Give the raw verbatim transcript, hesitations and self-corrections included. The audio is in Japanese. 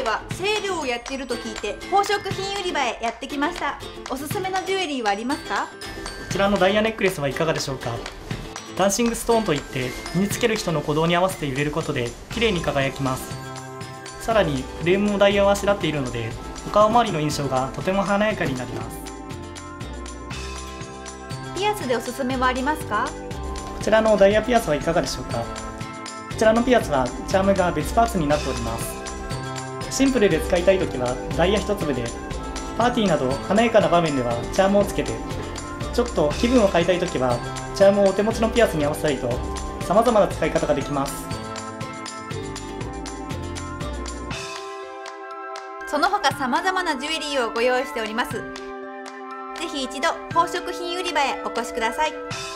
はセールをやっていると聞いて宝飾品売り場へやってきました。おすすめのジュエリーはありますか？ こちらのダイヤネックレスはいかがでしょうか。ダンシングストーンといって身につける人の鼓動に合わせて揺れることで綺麗に輝きます。さらにフレームもダイヤをあしらっているのでお顔周りの印象がとても華やかになります。 ピアスでおすすめはありますか？ こちらのダイヤピアスはいかがでしょうか。こちらのピアスはチャームが別パーツになっております。シンプルで使いたいときはダイヤ一粒で、パーティーなど華やかな場面ではチャームをつけて、ちょっと気分を変えたいときはチャームをお手持ちのピアスに合わせたりと様々な使い方ができます。 その他様々なジュエリーをご用意しております。ぜひ一度宝飾品売り場へお越しください。